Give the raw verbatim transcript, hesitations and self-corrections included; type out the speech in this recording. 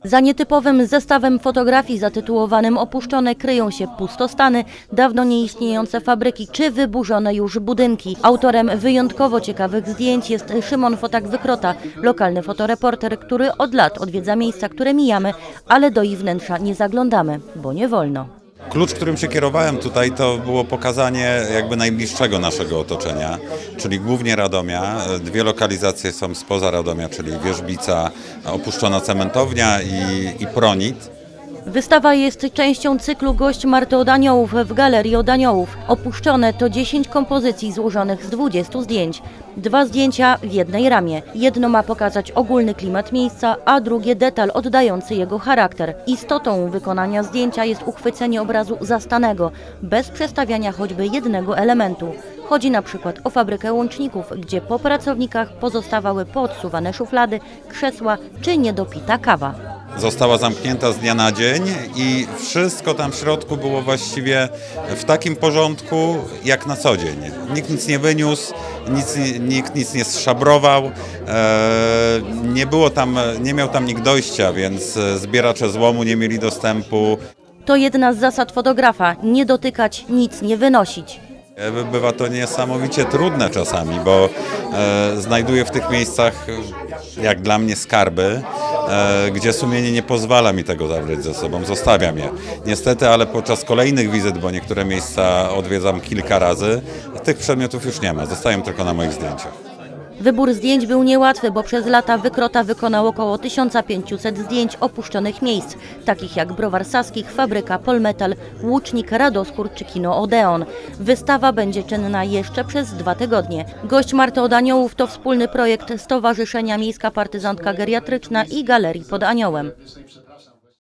Za nietypowym zestawem fotografii zatytułowanym "Opuszczone" kryją się pustostany, dawno nieistniejące fabryki czy wyburzone już budynki. Autorem wyjątkowo ciekawych zdjęć jest Szymon Fotak-Wykrota, lokalny fotoreporter, który od lat odwiedza miejsca, które mijamy, ale do ich wnętrza nie zaglądamy, bo nie wolno. Klucz, którym się kierowałem tutaj, to było pokazanie jakby najbliższego naszego otoczenia, czyli głównie Radomia. Dwie lokalizacje są spoza Radomia, czyli Wierzbica, opuszczona cementownia i, i Pronit. Wystawa jest częścią cyklu Gość Marty od Aniołów w Galerii od Aniołów. Opuszczone to dziesięć kompozycji złożonych z dwudziestu zdjęć. Dwa zdjęcia w jednej ramie. Jedno ma pokazać ogólny klimat miejsca, a drugie detal oddający jego charakter. Istotą wykonania zdjęcia jest uchwycenie obrazu zastanego, bez przestawiania choćby jednego elementu. Chodzi na przykład o fabrykę łączników, gdzie po pracownikach pozostawały poodsuwane szuflady, krzesła czy niedopita kawa. Została zamknięta z dnia na dzień i wszystko tam w środku było właściwie w takim porządku jak na co dzień. Nikt nic nie wyniósł, nic, nikt nic nie zszabrował, e, nie było tam, nie miał tam nikt dojścia, więc zbieracze złomu nie mieli dostępu. To jedna z zasad fotografa: nie dotykać, nic nie wynosić. Bywa to niesamowicie trudne czasami, bo e, znajduję w tych miejscach, jak dla mnie, skarby, e, gdzie sumienie nie pozwala mi tego zabrać ze sobą, zostawiam je. Niestety, ale podczas kolejnych wizyt, bo niektóre miejsca odwiedzam kilka razy, tych przedmiotów już nie ma, zostają tylko na moich zdjęciach. Wybór zdjęć był niełatwy, bo przez lata Wykrota wykonał około tysiąc pięćset zdjęć opuszczonych miejsc, takich jak Browar Saskich, fabryka Polmetal, Łucznik, Radoskór czy kino Odeon. Wystawa będzie czynna jeszcze przez dwa tygodnie. Gość Marty od Aniołów to wspólny projekt Stowarzyszenia Miejska Partyzantka Geriatryczna i Galerii pod Aniołem.